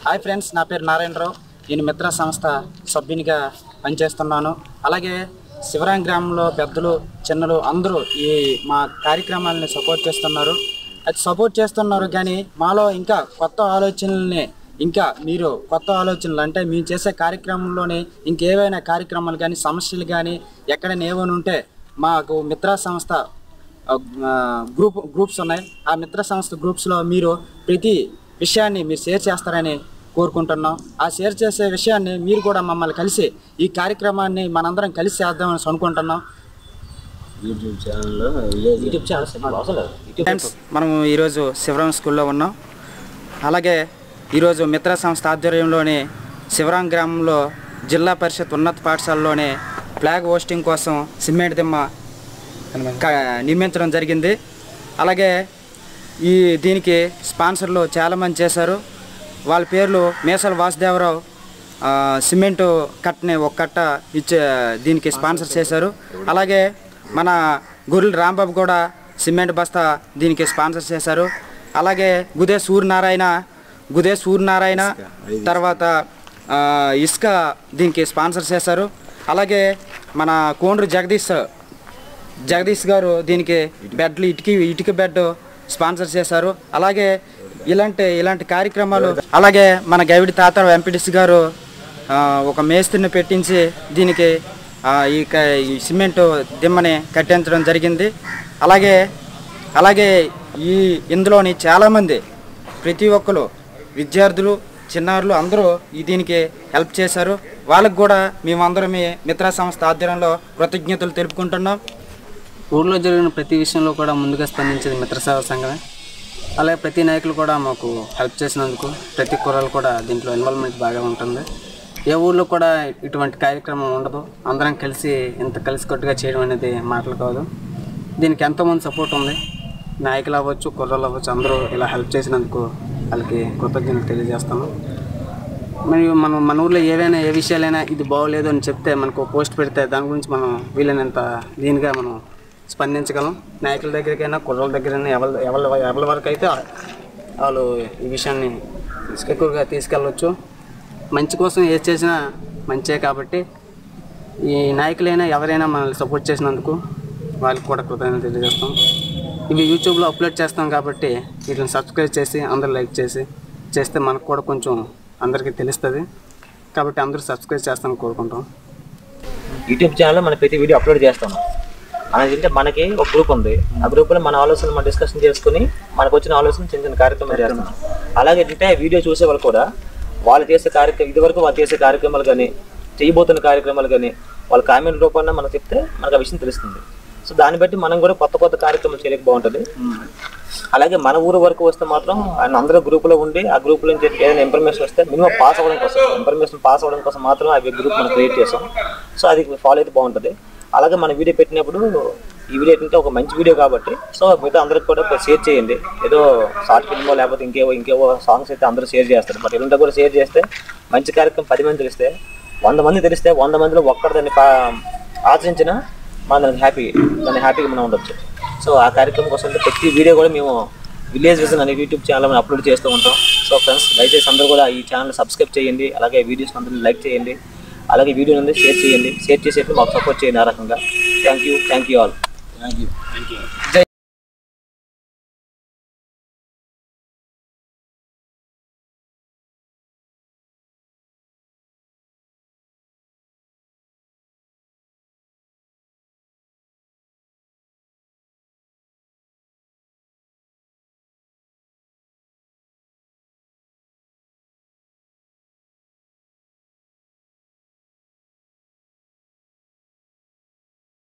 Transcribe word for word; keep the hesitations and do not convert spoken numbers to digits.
Hi friends, నా పేరు నారాయణరావు. నేను మిత్ర సంస్థ సభ్యునిగా పనిచేస్తున్నాను. అలాగే శివరాం గ్రామంలో పెద్దలు చిన్నలు అందరూ ఈ మా కార్యక్రమాలని సపోర్ట్ చేస్తున్నారు. అది సపోర్ట్ చేస్తున్నారు కానీ మాలో ఇంకా కొత్త ఆలోచనల్ని ఇంకా మీరు కొత్త ఆలోచనలు అంటే మేము చేసే కార్యక్రమంలోనే ఇంకేవైనా కార్యక్రమాలు కానీ సమస్యలు కానీ ఎక్కడైనా ఏమైనా ఉంటే మాకు మిత్ర సంస్థ గ్రూప్ గ్రూప్స్ ఉన్నాయి. ఆ మిత్ర సంస్థ గ్రూప్స్లో మీరు ప్రతి విషయాన్ని మీరు షేర్ చేస్తారని కోరుకుంటున్నాం. ఆ షేర్ చేసే విషయాన్ని మీరు కూడా మమ్మల్ని కలిసి ఈ కార్యక్రమాన్ని మనందరం కలిసి చేద్దామని అనుకుంటున్నాం. యూట్యూబ్ ఛానల్లో యూట్యూబ్ ఛానల్ మనం ఈరోజు శివరాం స్కూల్లో ఉన్నాం. అలాగే ఈరోజు మిత్ర సంస్థ ఆధ్వర్యంలోని శివరాం గ్రామంలో జిల్లా పరిషత్ ఉన్నత పాఠశాలలోనే ఫ్లాగ్ హోస్టింగ్ కోసం సిమెంట్ దిమ్మ నిర్మించడం జరిగింది. అలాగే ఈ దీనికి స్పాన్సర్లు చాలామంది చేశారు. వాళ్ళ పేర్లు మేసల వాసుదేవరావు సిమెంటు కట్టని ఒక కట్ట ఇచ్చే దీనికి స్పాన్సర్ చేశారు. అలాగే మన గొర్రెల రాంబాబు కూడా సిమెంట్ బస్తా దీనికి స్పాన్సర్ చేశారు. అలాగే గుదే సూర్యనారాయణ గుదే సూర్యనారాయణ తర్వాత ఇసుక దీనికి స్పాన్సర్ చేశారు. అలాగే మన కోండ్రు జగదీష్ జగదీష్ గారు దీనికి బెడ్లు ఇటుక ఇటుక బెడ్ స్పాన్సర్ చేశారు. అలాగే ఇలాంటి ఇలాంటి కార్యక్రమాలు అలాగే మన గవిడి తాత ఎంపీటీసీ గారు ఒక మేస్త్రిని పెట్టించి దీనికి ఈ ఈ సిమెంటు దిమ్మని కట్టించడం జరిగింది. అలాగే అలాగే ఈ ఇందులోని చాలామంది ప్రతి ఒక్కరు విద్యార్థులు చిన్నారులు అందరూ ఈ దీనికి హెల్ప్ చేశారు. వాళ్ళకు కూడా మేమందరం మీ మిత్ర సంస్థ ఆధ్వర్యంలో కృతజ్ఞతలు తెలుపుకుంటున్నాం. ఊళ్ళో జరిగిన ప్రతి విషయంలో కూడా ముందుగా స్పందించేది మిత్ర సేవా సంఘమే. అలాగే ప్రతి నాయకులు కూడా మాకు హెల్ప్ చేసినందుకు ప్రతి కుర్రాలు కూడా దీంట్లో ఇన్వాల్వ్మెంట్ బాగా ఉంటుంది. ఏ ఊళ్ళో కూడా ఇటువంటి కార్యక్రమం ఉండదు. అందరం కలిసి ఇంత కలిసికట్టుగా చేయడం అనేది మాటలు కాదు. దీనికి ఎంతోమంది సపోర్ట్ ఉంది. నాయకులు అవ్వచ్చు, కుర్రాలు అవ్వచ్చు, అందరూ ఇలా హెల్ప్ చేసినందుకు వాళ్ళకి కృతజ్ఞతలు తెలియజేస్తాము. మరియు మనం మన ఊళ్ళో ఏవైనా ఏ విషయాలైనా ఇది బాగోలేదు అని చెప్తే మనకు పోస్ట్ పెడితే దాని గురించి మనం వీలైనంత దీనిగా మనం స్పందించగలం. నాయకుల దగ్గరికైనా కుర్రల దగ్గరైనా ఎవరి ఎవరి ఎవరి వరకు అయితే వాళ్ళు ఈ విషయాన్ని ఎక్కువగా తీసుకెళ్ళవచ్చు. మంచి కోసం ఏది చేసినా మంచే కాబట్టి ఈ నాయకులైనా ఎవరైనా మనల్ని సపోర్ట్ చేసినందుకు వాళ్ళకి కూడా కృతజ్ఞతలు తెలియజేస్తాం. ఇవి యూట్యూబ్లో అప్లోడ్ చేస్తాం కాబట్టి వీటిని సబ్స్క్రైబ్ చేసి అందరూ లైక్ చేసి చేస్తే మనకు కూడా కొంచెం అందరికీ తెలుస్తుంది. కాబట్టి అందరూ సబ్స్క్రైబ్ చేస్తామని కోరుకుంటాం. యూట్యూబ్ ఛానల్లో మన ప్రతి వీడియో అప్లోడ్ చేస్తాం. అంటే మనకి ఒక గ్రూప్ ఉంది. ఆ గ్రూప్లో మన ఆలోచనలు మనం డిస్కషన్ చేసుకుని మనకు వచ్చిన ఆలోచన చిన్న చిన్న కార్యక్రమాలు చేస్తున్నాం. అలాగే అంటే వీడియో చూసే వాళ్ళు కూడా వాళ్ళు చేసే కార్యక్రమం ఇదివరకు వాళ్ళు చేసే కార్యక్రమాలు కానీ చేయబోతున్న కార్యక్రమాలు కానీ వాళ్ళ కామెంట్ రూపంలో మనకు చెప్తే మనకు ఆ విషయం తెలుస్తుంది. సో దాన్ని బట్టి మనం కూడా కొత్త కొత్త కార్యక్రమాలు చేయలేక బాగుంటుంది. అలాగే మన ఊరు వరకు వస్తే మాత్రం ఆయన అందరూ గ్రూపులో ఉండి ఆ గ్రూపులో నుంచి ఏదైనా ఇన్ఫర్మేషన్ వస్తే మినిమం పాస్ అవ్వడం కోసం ఇన్ఫర్మేషన్ పాస్ అవ్వడం కోసం మాత్రం ఆ గ్రూప్ మనం క్రియేట్ చేస్తాం. సో అది ఫాలో అయితే బాగుంటుంది. అలాగే మన వీడియో పెట్టినప్పుడు ఈ వీడియో ఏంటంటే ఒక మంచి వీడియో కాబట్టి సో మిగతా అందరికి కూడా షేర్ చేయండి. ఏదో షార్ట్ ఫిల్మో లేకపోతే ఇంకేవో ఇంకేవో సాంగ్స్ అయితే అందరూ షేర్ చేస్తారు. బట్ ఇలాంటి కూడా షేర్ చేస్తే మంచి కార్యక్రమం పది మంది తెలిస్తే వంద మంది తెలిస్తే వంద మందిలో ఒక్కరు దాన్ని ఆచరించిన మనం దానికి హ్యాపీ దాన్ని హ్యాపీగా మనం ఉండొచ్చు. సో ఆ కార్యక్రమం కోసం ప్రతి వీడియో కూడా మేము విలేజ్ విజన్ అనే యూట్యూబ్ ఛానల్ మనం అప్లోడ్ చేస్తూ ఉంటాం. సో ఫ్రెండ్స్ దయచేసి అందరూ కూడా ఈ ఛానల్ సబ్స్క్రైబ్ చేయండి. అలాగే వీడియోస్ అందరూ లైక్ చేయండి. అలాగే వీడియో నుండి షేర్ చేయండి. షేర్ చేసేట్టు మాకు సపోర్ట్ చేయండి. ఆ రకంగా thank you thank you all. Thank you thank you.